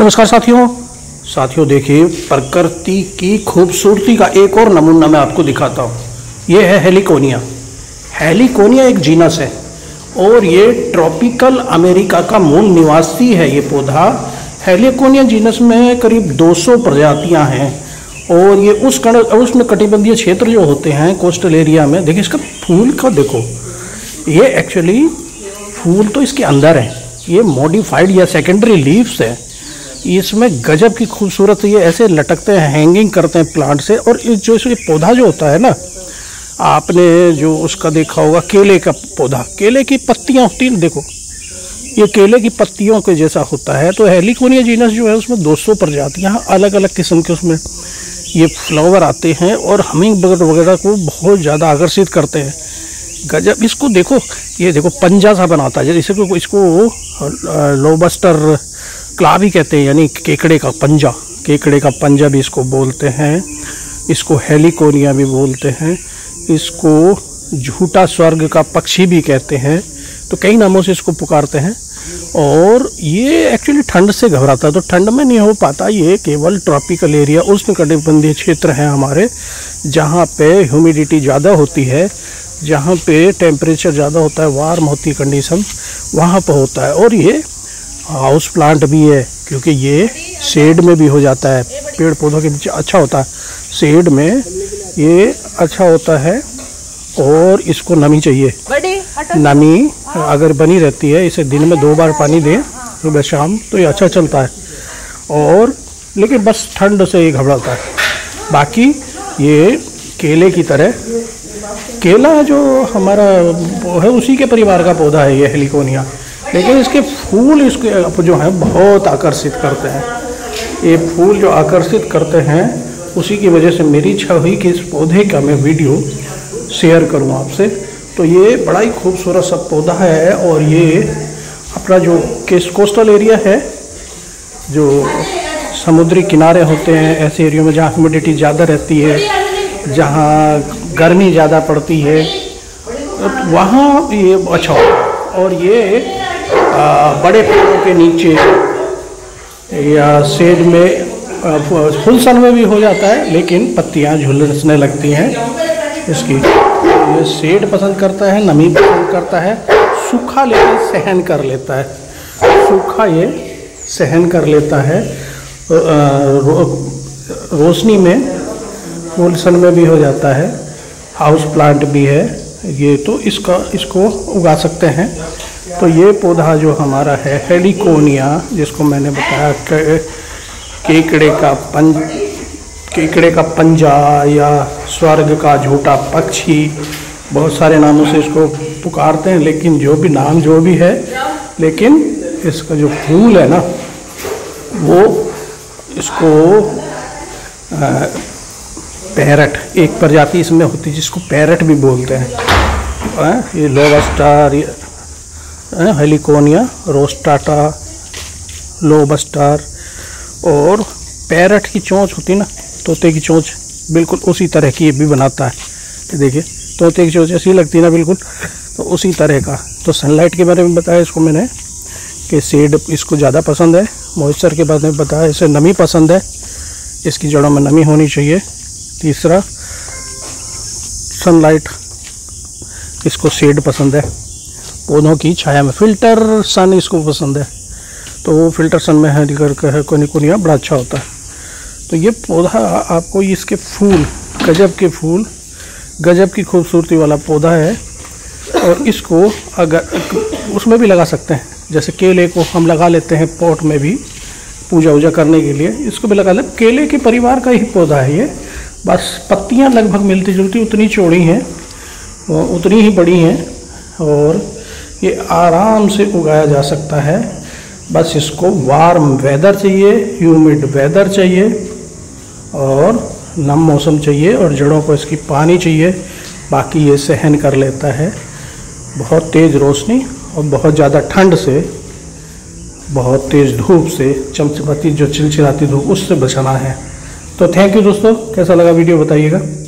नमस्कार साथियों देखिए प्रकृति की खूबसूरती का एक और नमूना मैं आपको दिखाता हूँ। ये है हेलिकोनिया। हेलिकोनिया एक जीनस है और ये ट्रॉपिकल अमेरिका का मूल निवासी है। ये पौधा हेलिकोनिया जीनस में करीब 200 प्रजातियां हैं और ये उष्ण कटिबंधीय क्षेत्र जो होते हैं कोस्टल एरिया में। देखिए इसका फूल का देखो, ये एक्चुअली फूल तो इसके अंदर है, ये मॉडिफाइड या सेकेंडरी लीव्स है। इसमें गजब की खूबसूरत ये ऐसे लटकते हैं, हैंगिंग करते हैं प्लांट से। और जो ये पौधा जो होता है ना, आपने जो उसका देखा होगा केले का पौधा, केले की पत्तियां होती हैं, देखो ये केले की पत्तियों के जैसा होता है। तो हेलिकोनिया जीनस जो है उसमें 200 प्रजातियां अलग अलग किस्म के उसमें ये फ्लावर आते हैं और हमिंग बर्ड वगैरह को बहुत ज़्यादा आकर्षित करते हैं। गजब, इसको देखो, ये देखो पंजा सा बनाता है, जैसे इसको लोबस्टर क्ला भी कहते हैं, यानी केकड़े का पंजा। केकड़े का पंजा भी इसको बोलते हैं, इसको हेलिकोनिया भी बोलते हैं, इसको झूठा स्वर्ग का पक्षी भी कहते हैं। तो कई नामों से इसको पुकारते हैं। और ये एक्चुअली ठंड से घबराता है, तो ठंड में नहीं हो पाता। ये केवल ट्रॉपिकल एरिया उष्ण कटिबंधीय क्षेत्र है हमारे, जहाँ पे ह्यूमिडिटी ज़्यादा होती है, जहाँ पे टेम्परेचर ज़्यादा होता है, वार्म होती है कंडीशन, वहाँ पर होता है। और ये हाउस प्लांट भी है, क्योंकि ये शेड में भी हो जाता है, पेड़ पौधों के नीचे अच्छा होता है, शेड में ये अच्छा होता है। और इसको नमी चाहिए, नमी अगर बनी रहती है, इसे दिन में 2 बार पानी दें, सुबह शाम, तो ये अच्छा चलता है। और लेकिन बस ठंड से ये घबराता है। बाकी ये केले की तरह, केला जो हमारा है उसी के परिवार का पौधा है ये हेलिकोनिया, लेकिन इसके फूल इसके जो हैं बहुत आकर्षित करते हैं। ये फूल जो आकर्षित करते हैं, उसी की वजह से मेरी इच्छा हुई कि इस पौधे का मैं वीडियो शेयर करूं आपसे। तो ये बड़ा ही खूबसूरत सा पौधा है। और ये अपना जो कोस्टल एरिया है, जो समुद्री किनारे होते हैं, ऐसे एरिया में जहाँ ह्यूमिडिटी ज़्यादा रहती है, जहाँ गर्मी ज़्यादा पड़ती है, तो वहाँ ये अच्छा होता है। और ये बड़े पेड़ों के नीचे या शेड में, फुल सन में भी हो जाता है, लेकिन पत्तियां झुलसने लगती हैं इसकी। ये शेड पसंद करता है, नमी पसंद करता है, सूखा लेकिन सहन कर लेता है, सूखा ये सहन कर लेता है। रोशनी में, फुल सन में भी हो जाता है, हाउस प्लांट भी है ये, तो इसको उगा सकते हैं। तो ये पौधा जो हमारा है हेलिकोनिया, जिसको मैंने बताया केकड़े का पंजा या स्वर्ग का झूठा पक्षी, बहुत सारे नामों से इसको पुकारते हैं। लेकिन जो भी नाम जो भी है, लेकिन इसका जो फूल है ना, वो इसको पैरट, एक प्रजाति इसमें होती है जिसको पैरट भी बोलते हैं। ये लोबस्टर, हेलिकोनिया रोस्टाटा, लोबस्टर। और पैरट की चोंच होती है ना, तोते की चोंच, बिल्कुल उसी तरह की ये भी बनाता है। ये देखिए तोते की चोंच ऐसी लगती है ना, बिल्कुल तो उसी तरह का। तो सनलाइट के बारे में बताया इसको मैंने कि शेड इसको ज़्यादा पसंद है। मॉइस्चर के बारे में बताया, इसे नमी पसंद है, इसकी जड़ों में नमी होनी चाहिए। तीसरा सनलाइट, इसको शेड पसंद है, पौधों की छाया में। फिल्टर सन इसको पसंद है, तो वो फिल्टर सन में हेलिकोनिया बड़ा अच्छा होता है। तो ये पौधा आपको, इसके फूल, गजब के फूल, गजब की खूबसूरती वाला पौधा है। और इसको अगर उसमें भी लगा सकते हैं, जैसे केले को हम लगा लेते हैं पॉट में भी पूजा वूजा करने के लिए, इसको भी लगा ले। केले के परिवार का ही पौधा है ये, बस पत्तियां लगभग मिलती जुलती उतनी चौड़ी हैं, उतनी ही बड़ी हैं, और ये आराम से उगाया जा सकता है। बस इसको वार्म वेदर चाहिए, ह्यूमिड वेदर चाहिए, और नम मौसम चाहिए, और जड़ों को इसकी पानी चाहिए। बाकी ये सहन कर लेता है बहुत तेज़ रोशनी और बहुत ज़्यादा ठंड से, बहुत तेज़ धूप से, चमचमाती जो चिलचिलाती धूप, उससे बचाना है। तो थैंक यू दोस्तों, कैसा लगा वीडियो बताइएगा।